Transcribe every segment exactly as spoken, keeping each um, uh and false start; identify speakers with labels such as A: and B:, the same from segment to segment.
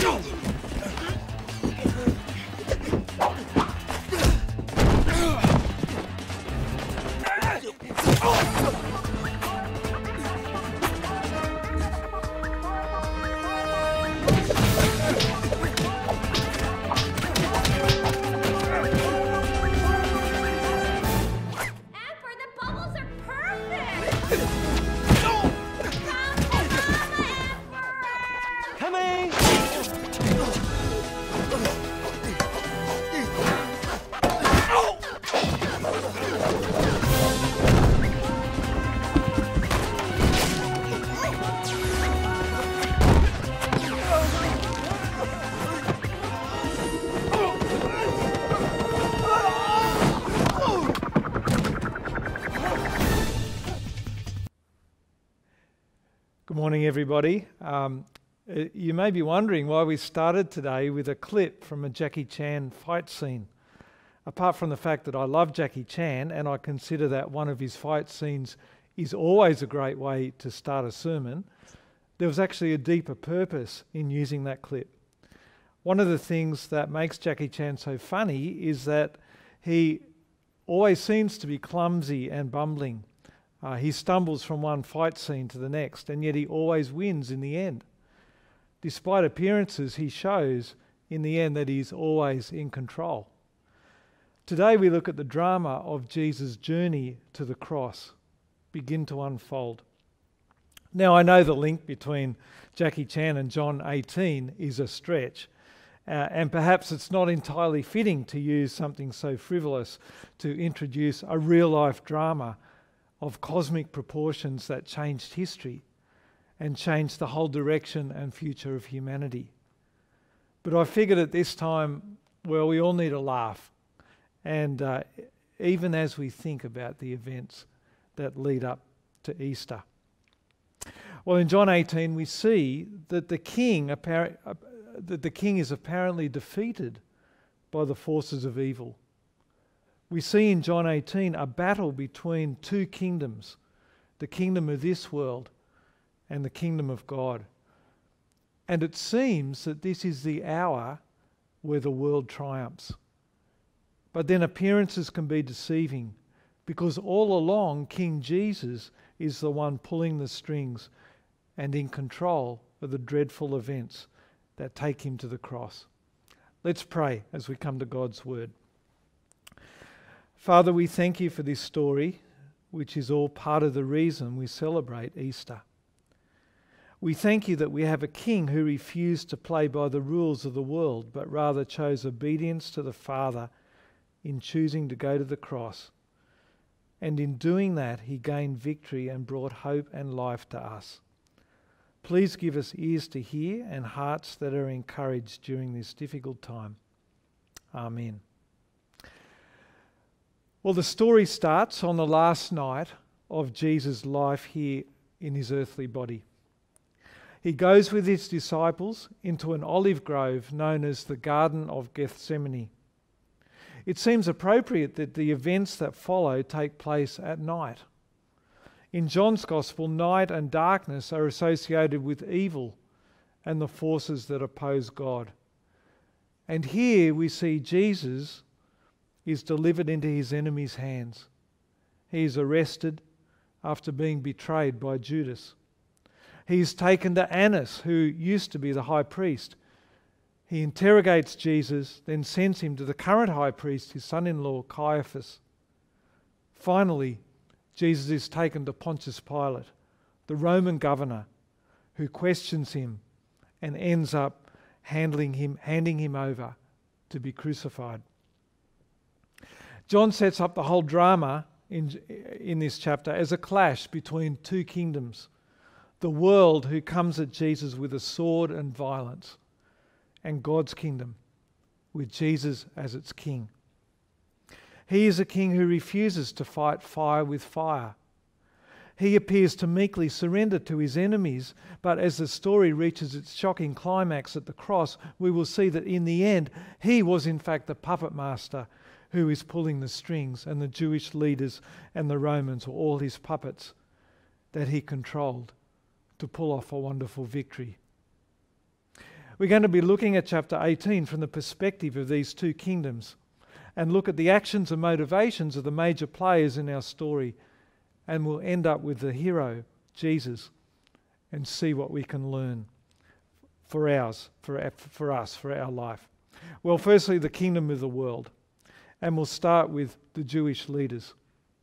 A: Good morning, everybody. Um, you may be wondering why we started today with a clip from a Jackie Chan fight scene. Apart from the fact that I love Jackie Chan and I consider that one of his fight scenes is always a great way to start a sermon, there was actually a deeper purpose in using that clip. One of the things that makes Jackie Chan so funny is that he always seems to be clumsy and bumbling. Uh, he stumbles from one fight scene to the next, and yet he always wins in the end. Despite appearances, he shows in the end that he's always in control. Today we look at the drama of Jesus' journey to the cross begin to unfold. Now, I know the link between Jackie Chan and John eighteen is a stretch, uh, and perhaps it's not entirely fitting to use something so frivolous to introduce a real-life drama of cosmic proportions that changed history and changed the whole direction and future of humanity. But I figured at this time, well, we all need a laugh. And uh, even as we think about the events that lead up to Easter. Well, in John eighteen, we see that the king, appara- uh, that the king is apparently defeated by the forces of evil. We see in John eighteen a battle between two kingdoms, the kingdom of this world and the kingdom of God. And it seems that this is the hour where the world triumphs. But then appearances can be deceiving, because all along King Jesus is the one pulling the strings and in control of the dreadful events that take him to the cross. Let's pray as we come to God's word. Father, we thank you for this story, which is all part of the reason we celebrate Easter. We thank you that we have a king who refused to play by the rules of the world, but rather chose obedience to the Father in choosing to go to the cross. And in doing that, he gained victory and brought hope and life to us. Please give us ears to hear and hearts that are encouraged during this difficult time. Amen. Well, the story starts on the last night of Jesus' life here in his earthly body. He goes with his disciples into an olive grove known as the Garden of Gethsemane. It seems appropriate that the events that follow take place at night. In John's Gospel, night and darkness are associated with evil and the forces that oppose God. And here we see Jesus is delivered into his enemy's hands. He is arrested after being betrayed by Judas. He is taken to Annas, who used to be the high priest. He interrogates Jesus, then sends him to the current high priest, his son-in-law, Caiaphas. Finally, Jesus is taken to Pontius Pilate, the Roman governor, who questions him and ends up handling him, handing him over to be crucified. John sets up the whole drama in, in this chapter as a clash between two kingdoms. The world, who comes at Jesus with a sword and violence, and God's kingdom, with Jesus as its king. He is a king who refuses to fight fire with fire. He appears to meekly surrender to his enemies, but as the story reaches its shocking climax at the cross, we will see that in the end, he was in fact the puppet master who is pulling the strings, and the Jewish leaders and the Romans were all his puppets that he controlled to pull off a wonderful victory. We're going to be looking at chapter eighteen from the perspective of these two kingdoms and look at the actions and motivations of the major players in our story, and we'll end up with the hero, Jesus, and see what we can learn for ours, for, our, for us, for our life. Well, firstly, the kingdom of the world. And we'll start with the Jewish leaders.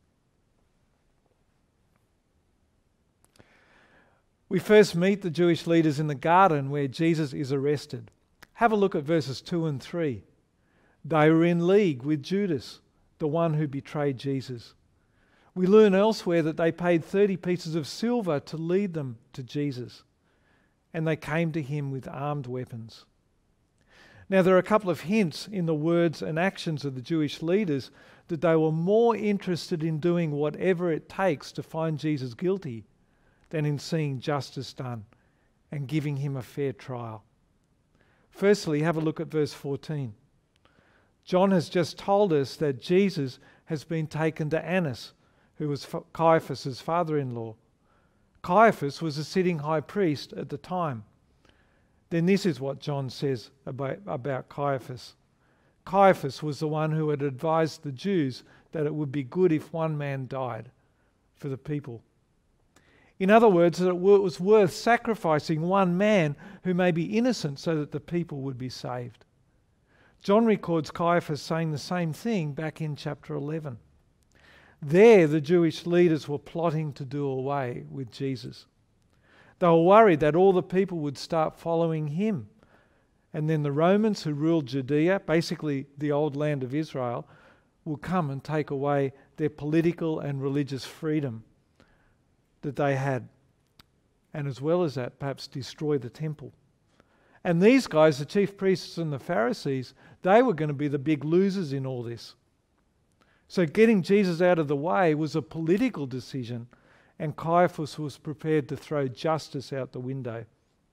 A: We first meet the Jewish leaders in the garden where Jesus is arrested. Have a look at verses two and three. They were in league with Judas, the one who betrayed Jesus. We learn elsewhere that they paid thirty pieces of silver to lead them to Jesus, and they came to him with armed weapons. Now, there are a couple of hints in the words and actions of the Jewish leaders that they were more interested in doing whatever it takes to find Jesus guilty than in seeing justice done and giving him a fair trial. Firstly, have a look at verse fourteen. John has just told us that Jesus has been taken to Annas, who was Caiaphas' father-in-law. Caiaphas was a sitting high priest at the time. Then this is what John says about, about Caiaphas. Caiaphas was the one who had advised the Jews that it would be good if one man died for the people. In other words, that it was worth sacrificing one man who may be innocent so that the people would be saved. John records Caiaphas saying the same thing back in chapter eleven. There, the Jewish leaders were plotting to do away with Jesus. They were worried that all the people would start following him. And then the Romans who ruled Judea, basically the old land of Israel, will come and take away their political and religious freedom that they had. And as well as that, perhaps destroy the temple. And these guys, the chief priests and the Pharisees, they were going to be the big losers in all this. So getting Jesus out of the way was a political decision, and Caiaphas was prepared to throw justice out the window.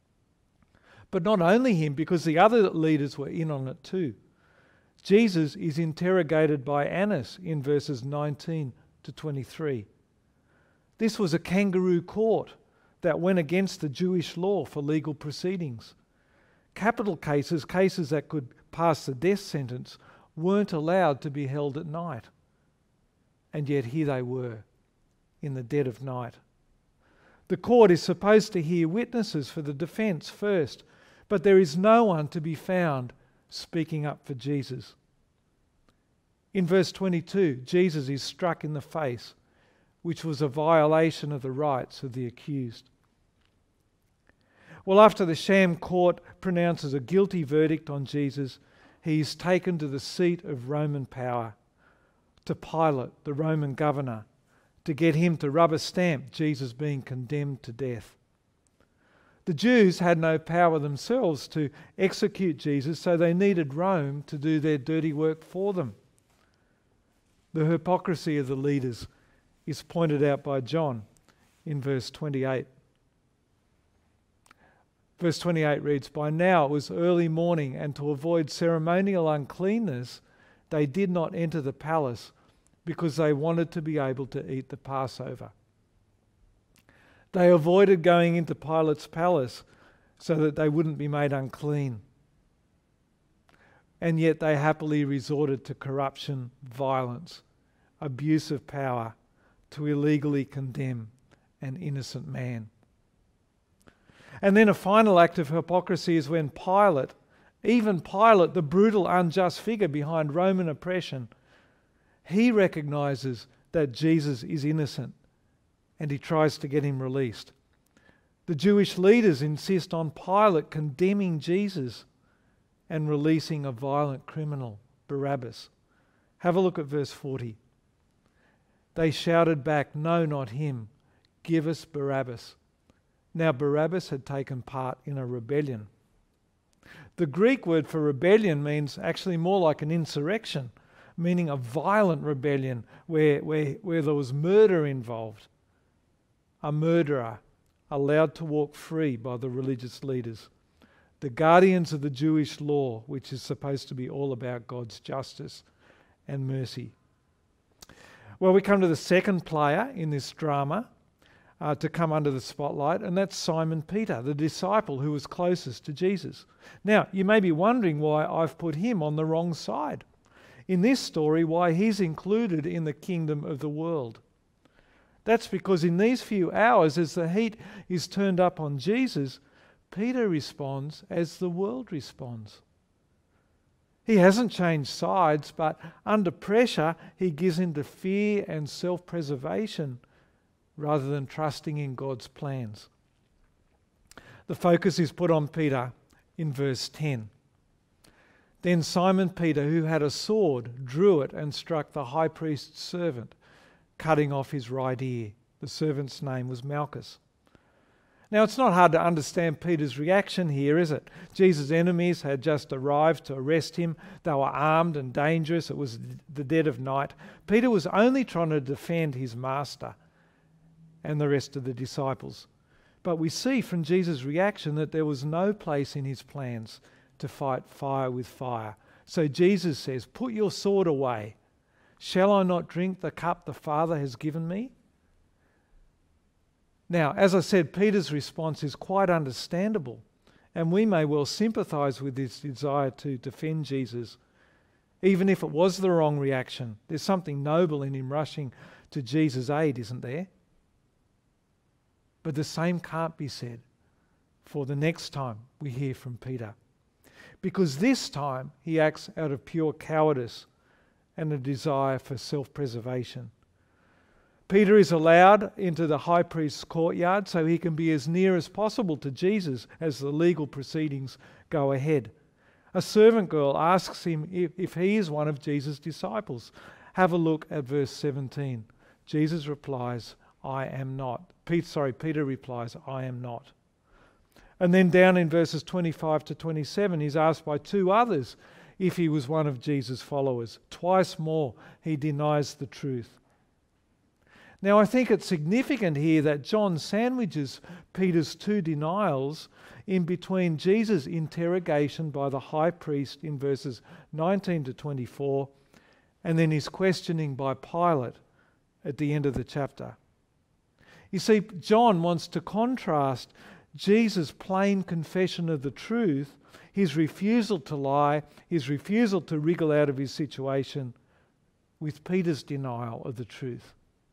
A: But not only him, because the other leaders were in on it too. Jesus is interrogated by Annas in verses nineteen to twenty-three. This was a kangaroo court that went against the Jewish law for legal proceedings. Capital cases, cases that could pass the death sentence, weren't allowed to be held at night. And yet here they were, in the dead of night. The court is supposed to hear witnesses for the defence first, but there is no one to be found speaking up for Jesus. In verse twenty-two, Jesus is struck in the face, which was a violation of the rights of the accused. Well, after the sham court pronounces a guilty verdict on Jesus, he is taken to the seat of Roman power, to Pilate, the Roman governor, to get him to rubber stamp Jesus being condemned to death. The Jews had no power themselves to execute Jesus, so they needed Rome to do their dirty work for them. The hypocrisy of the leaders is pointed out by John in verse twenty-eight. Verse twenty-eight reads, "By now it was early morning, and to avoid ceremonial uncleanness, they did not enter the palace because they wanted to be able to eat the Passover." They avoided going into Pilate's palace so that they wouldn't be made unclean. And yet they happily resorted to corruption, violence, abuse of power to illegally condemn an innocent man. And then a final act of hypocrisy is when Pilate, even Pilate, the brutal, unjust figure behind Roman oppression, he recognises that Jesus is innocent and he tries to get him released. The Jewish leaders insist on Pilate condemning Jesus and releasing a violent criminal, Barabbas. Have a look at verse forty. They shouted back, "No, not him. Give us Barabbas." Now Barabbas had taken part in a rebellion. The Greek word for rebellion means actually more like an insurrection, meaning a violent rebellion where, where, where there was murder involved. A murderer allowed to walk free by the religious leaders, the guardians of the Jewish law, which is supposed to be all about God's justice and mercy. Well, we come to the second player in this drama. uh, to come under the spotlight, and that's Simon Peter, the disciple who was closest to Jesus. Now, you may be wondering why I've put him on the wrong side. In this story, why he's included in the kingdom of the world. That's because in these few hours, as the heat is turned up on Jesus, Peter responds as the world responds. He hasn't changed sides, but under pressure, he gives into fear and self-preservation rather than trusting in God's plans. The focus is put on Peter in verse ten. Then Simon Peter, who had a sword, drew it and struck the high priest's servant, cutting off his right ear. The servant's name was Malchus. Now, it's not hard to understand Peter's reaction here, is it? Jesus' enemies had just arrived to arrest him. They were armed and dangerous. It was the dead of night. Peter was only trying to defend his master and the rest of the disciples. But we see from Jesus' reaction that there was no place in his plans to fight fire with fire. So Jesus says, "Put your sword away. Shall I not drink the cup the Father has given me?" Now, as I said, Peter's response is quite understandable, and we may well sympathise with his desire to defend Jesus. Even if it was the wrong reaction, there's something noble in him rushing to Jesus' aid, isn't there? But the same can't be said for the next time we hear from Peter, because this time he acts out of pure cowardice and a desire for self-preservation. Peter is allowed into the high priest's courtyard so he can be as near as possible to Jesus as the legal proceedings go ahead. A servant girl asks him if, if he is one of Jesus' disciples. Have a look at verse seventeen. Jesus replies, "I am not." Pete, sorry, Peter replies, "I am not." And then down in verses twenty-five to twenty-seven, he's asked by two others if he was one of Jesus' followers. Twice more he denies the truth. Now, I think it's significant here that John sandwiches Peter's two denials in between Jesus' interrogation by the high priest in verses nineteen to twenty-four and then his questioning by Pilate at the end of the chapter. You see, John wants to contrast Jesus' plain confession of the truth, his refusal to lie, his refusal to wriggle out of his situation, with Peter's denial of the truth.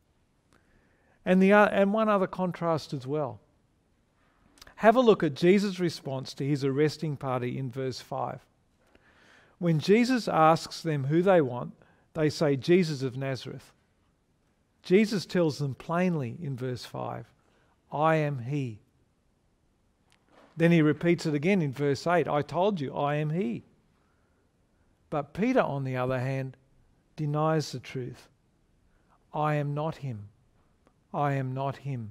A: And, the, and one other contrast as well. Have a look at Jesus' response to his arresting party in verse five. When Jesus asks them who they want, they say, "Jesus of Nazareth." Jesus tells them plainly in verse five, "I am he." Then he repeats it again in verse eight, "I told you, I am he." But Peter, on the other hand, denies the truth. "I am not him. I am not him."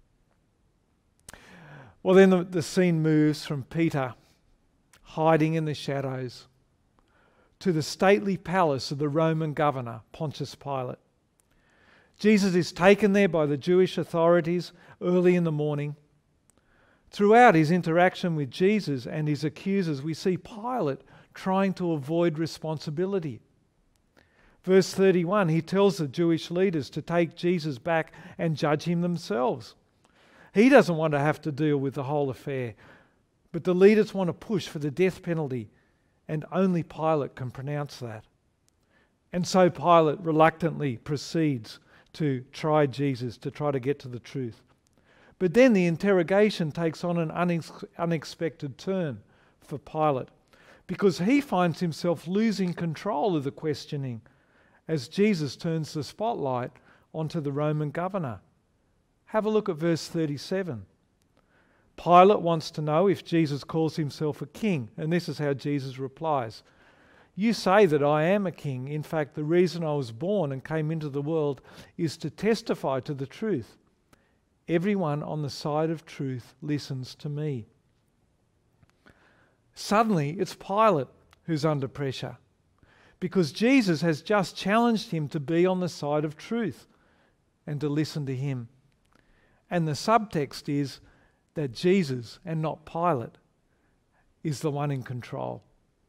A: Well, then the, the scene moves from Peter hiding in the shadows to the stately palace of the Roman governor, Pontius Pilate. Jesus is taken there by the Jewish authorities early in the morning. Throughout his interaction with Jesus and his accusers, we see Pilate trying to avoid responsibility. Verse thirty-one, he tells the Jewish leaders to take Jesus back and judge him themselves. He doesn't want to have to deal with the whole affair, but the leaders want to push for the death penalty, and only Pilate can pronounce that. And so Pilate reluctantly proceeds to try Jesus, to try to get to the truth. But then the interrogation takes on an unex- unexpected turn for Pilate, because he finds himself losing control of the questioning as Jesus turns the spotlight onto the Roman governor. Have a look at verse thirty-seven. Pilate wants to know if Jesus calls himself a king, and this is how Jesus replies. "You say that I am a king. In fact, the reason I was born and came into the world is to testify to the truth. Everyone on the side of truth listens to me." Suddenly, it's Pilate who's under pressure, because Jesus has just challenged him to be on the side of truth and to listen to him. And the subtext is that Jesus, and not Pilate, is the one in control.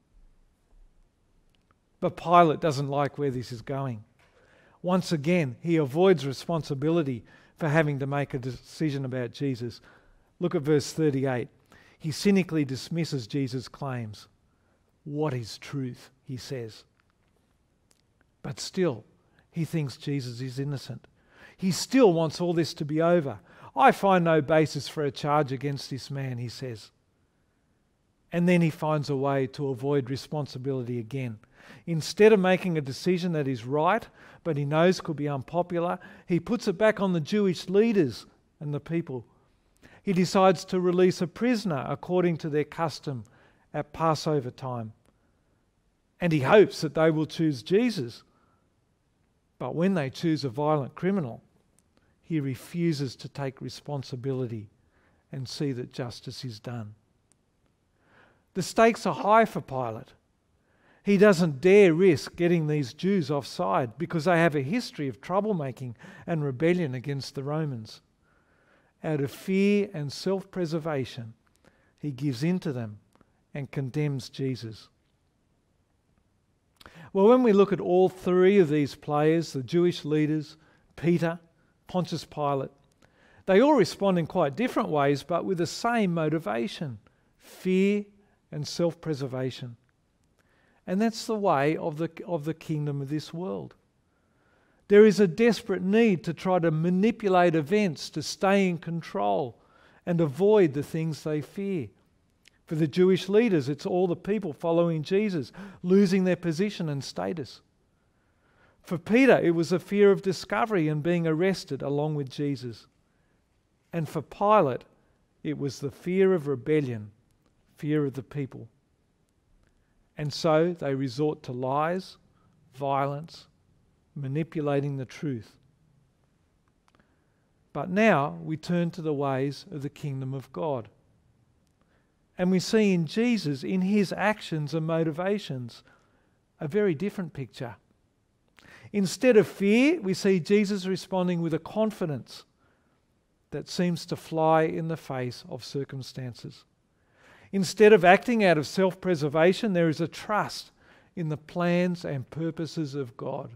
A: But Pilate doesn't like where this is going. Once again, he avoids responsibility for having to make a decision about Jesus. Look at verse thirty-eight. He cynically dismisses Jesus' claims. What is truth, he says. But still, he thinks Jesus is innocent. He still wants all this to be over. I find no basis for a charge against this man, he says. And then he finds a way to avoid responsibility again. Instead of making a decision that is right, but he knows could be unpopular, he puts it back on the Jewish leaders and the people. He decides to release a prisoner according to their custom at Passover time. And he hopes that they will choose Jesus. But when they choose a violent criminal, he refuses to take responsibility and see that justice is done. The stakes are high for Pilate. He doesn't dare risk getting these Jews offside because they have a history of troublemaking and rebellion against the Romans. Out of fear and self-preservation, he gives in to them and condemns Jesus. Well, when we look at all three of these players, the Jewish leaders, Peter, Pontius Pilate, they all respond in quite different ways, but with the same motivation: fear and self-preservation. And that's the way of the, of the kingdom of this world. There is a desperate need to try to manipulate events to stay in control and avoid the things they fear. For the Jewish leaders, it's all the people following Jesus, losing their position and status. For Peter, it was a fear of discovery and being arrested along with Jesus. And for Pilate, it was the fear of rebellion, fear of the people. And so they resort to lies, violence, manipulating the truth. But now we turn to the ways of the kingdom of God. And we see in Jesus, in his actions and motivations, a very different picture. Instead of fear, we see Jesus responding with a confidence that seems to fly in the face of circumstances. Instead of acting out of self-preservation, there is a trust in the plans and purposes of God.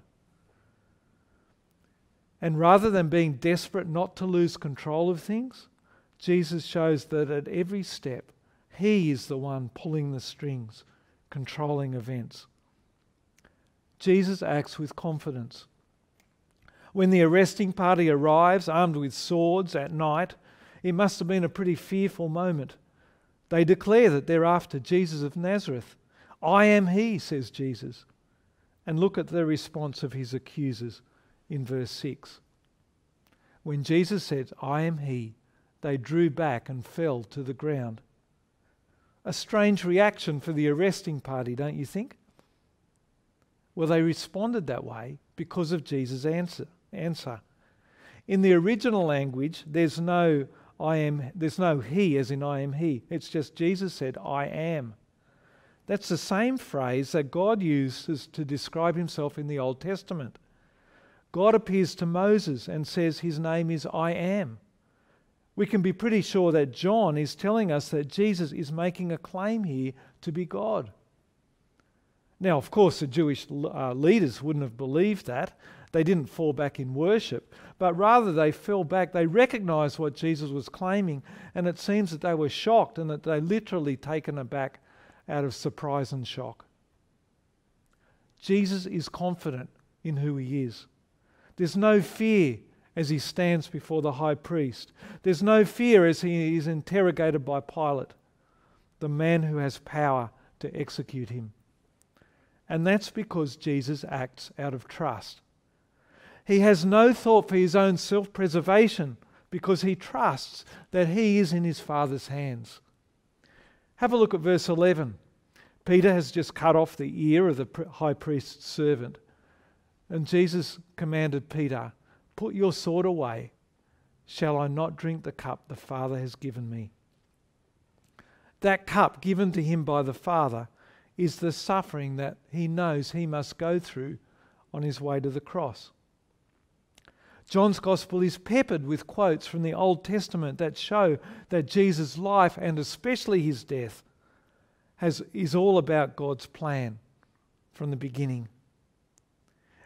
A: And rather than being desperate not to lose control of things, Jesus shows that at every step, he is the one pulling the strings, controlling events. Jesus acts with confidence. When the arresting party arrives, armed with swords at night, it must have been a pretty fearful moment. They declare that they're after Jesus of Nazareth. I am he, says Jesus. And look at the response of his accusers in verse six. When Jesus said, I am he, they drew back and fell to the ground. A strange reaction for the arresting party, don't you think? Well, they responded that way because of Jesus' answer. answer. In the original language, there's no I am, there's no he as in I am he. It's just Jesus said, I am. That's the same phrase that God uses to describe himself in the Old Testament. God appears to Moses and says his name is I am. We can be pretty sure that John is telling us that Jesus is making a claim here to be God. Now, of course, the Jewish uh, leaders wouldn't have believed that. They didn't fall back in worship, but rather they fell back. They recognized what Jesus was claiming, and it seems that they were shocked and that they literally taken aback out of surprise and shock. Jesus is confident in who he is. There's no fear as he stands before the high priest. There's no fear as he is interrogated by Pilate, the man who has power to execute him. And that's because Jesus acts out of trust. He has no thought for his own self-preservation because he trusts that he is in his Father's hands. Have a look at verse eleven. Peter has just cut off the ear of the high priest's servant. And Jesus commanded Peter, put your sword away. Shall I not drink the cup the Father has given me? That cup given to him by the Father is the suffering that he knows he must go through on his way to the cross. John's Gospel is peppered with quotes from the Old Testament that show that Jesus' life, and especially his death, has, is all about God's plan from the beginning.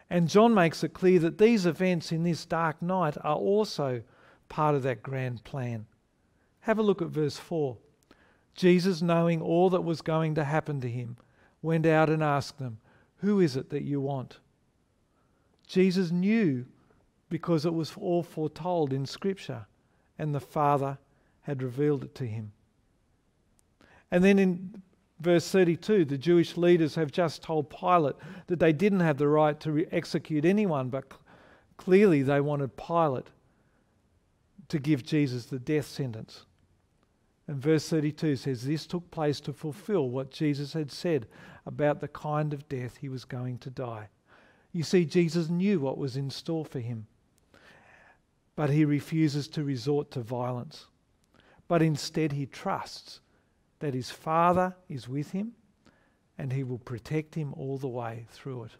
A: And John makes it clear that these events in this dark night are also part of that grand plan. Have a look at verse four. Jesus, knowing all that was going to happen to him, went out and asked them, "Who is it that you want?" Jesus knew because it was all foretold in Scripture, and the Father had revealed it to him. And then in verse thirty-two, the Jewish leaders have just told Pilate that they didn't have the right to re- execute anyone, but cl- clearly they wanted Pilate to give Jesus the death sentence. And verse thirty-two says, this took place to fulfill what Jesus had said about the kind of death he was going to die. You see, Jesus knew what was in store for him, but he refuses to resort to violence. But instead he trusts that his Father is with him and he will protect him all the way through it.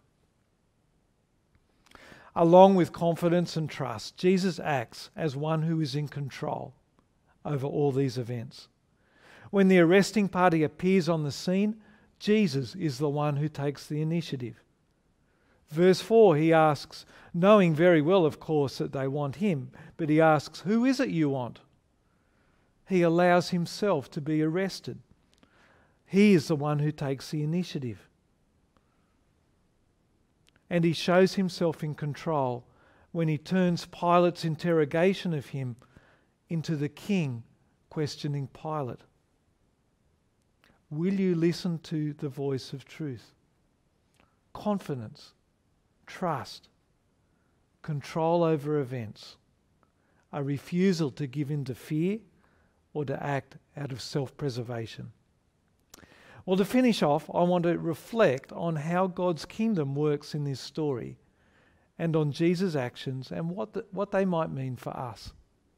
A: Along with confidence and trust, Jesus acts as one who is in control over all these events. When the arresting party appears on the scene, Jesus is the one who takes the initiative. Verse four, he asks, knowing very well, of course, that they want him, but he asks, "Who is it you want?" He allows himself to be arrested. He is the one who takes the initiative. And he shows himself in control when he turns Pilate's interrogation of him into the king questioning Pilate. Will you listen to the voice of truth? Confidence, trust, control over events, a refusal to give in to fear or to act out of self-preservation. Well, to finish off, I want to reflect on how God's kingdom works in this story and on Jesus' actions and what, the, what they might mean for us.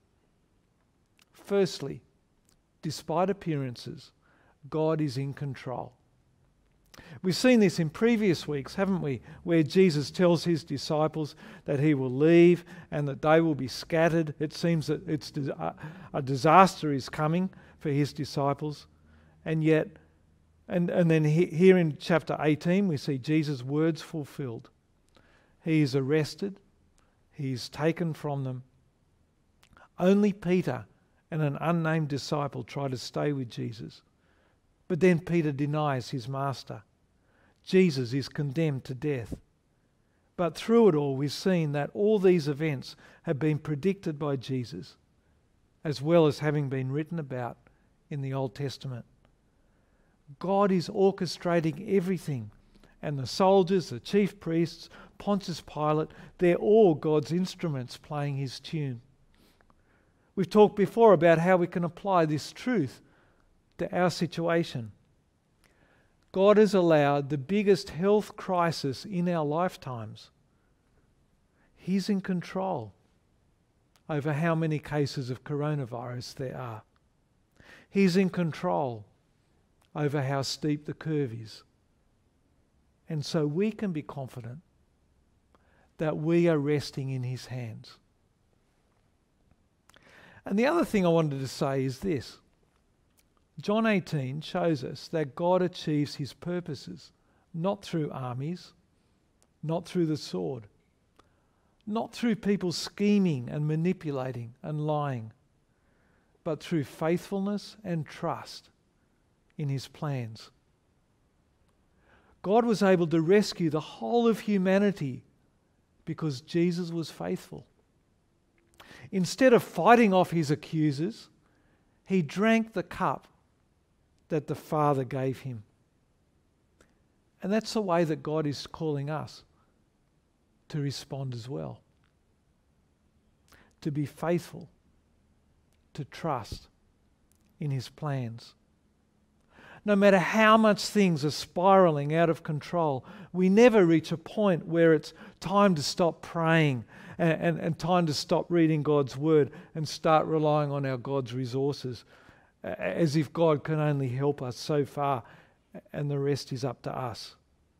A: Firstly, despite appearances, God is in control. We've seen this in previous weeks, haven't we? Where Jesus tells his disciples that he will leave and that they will be scattered. It seems that it's a disaster is coming for his disciples. And yet, and, and then here in chapter eighteen, we see Jesus' words fulfilled. He is arrested. He is taken from them. Only Peter and an unnamed disciple try to stay with Jesus. But then Peter denies his master. Jesus is condemned to death. But through it all, we've seen that all these events have been predicted by Jesus, as well as having been written about in the Old Testament. God is orchestrating everything, and the soldiers, the chief priests, Pontius Pilate, they're all God's instruments playing his tune. We've talked before about how we can apply this truth to our situation. God has allowed the biggest health crisis in our lifetimes. He's in control over how many cases of coronavirus there are. He's in control over how steep the curve is. And so we can be confident that we are resting in his hands. And the other thing I wanted to say is this. John eighteen shows us that God achieves his purposes not through armies, not through the sword, not through people scheming and manipulating and lying, but through faithfulness and trust in his plans. God was able to rescue the whole of humanity because Jesus was faithful. Instead of fighting off his accusers, he drank the cup that the Father gave him. And that's the way that God is calling us to respond as well. To be faithful, to trust in his plans. No matter how much things are spiraling out of control, we never reach a point where it's time to stop praying and, and, and time to stop reading God's word and start relying on our God's resources, as if God can only help us so far and the rest is up to us.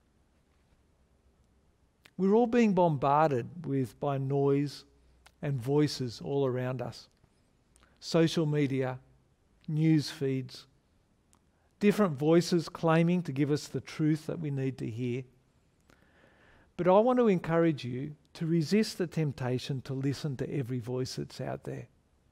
A: We're all being bombarded with by noise and voices all around us. Social media, news feeds, different voices claiming to give us the truth that we need to hear. But I want to encourage you to resist the temptation to listen to every voice that's out there,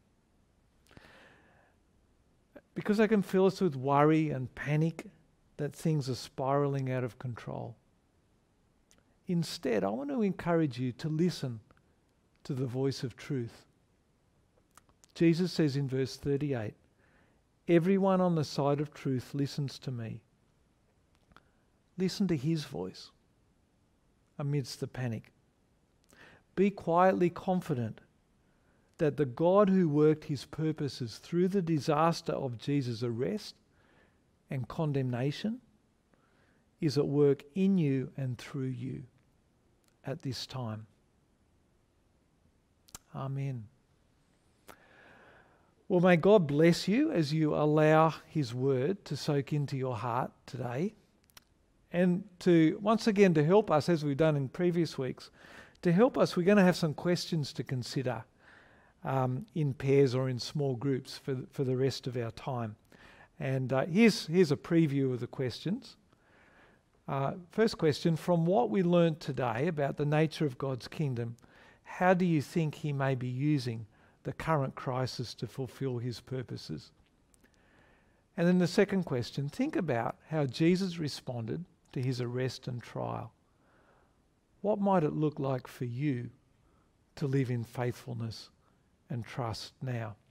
A: because they can fill us with worry and panic that things are spiraling out of control. Instead, I want to encourage you to listen to the voice of truth. Jesus says in verse thirty-eight, "Everyone on the side of truth listens to me." Listen to his voice amidst the panic. Be quietly confident that the God who worked his purposes through the disaster of Jesus' arrest and condemnation is at work in you and through you at this time. Amen. Well, may God bless you as you allow his word to soak into your heart today, and to once again to help us, as we've done in previous weeks, to help us, we're going to have some questions to consider um, in pairs or in small groups for the, for the rest of our time. And uh, here's, here's a preview of the questions. Uh, first question: from what we learnt today about the nature of God's kingdom, how do you think he may be using the current crisis to fulfill his purposes? And then the second question: think about how Jesus responded to his arrest and trial. What might it look like for you to live in faithfulness and trust now?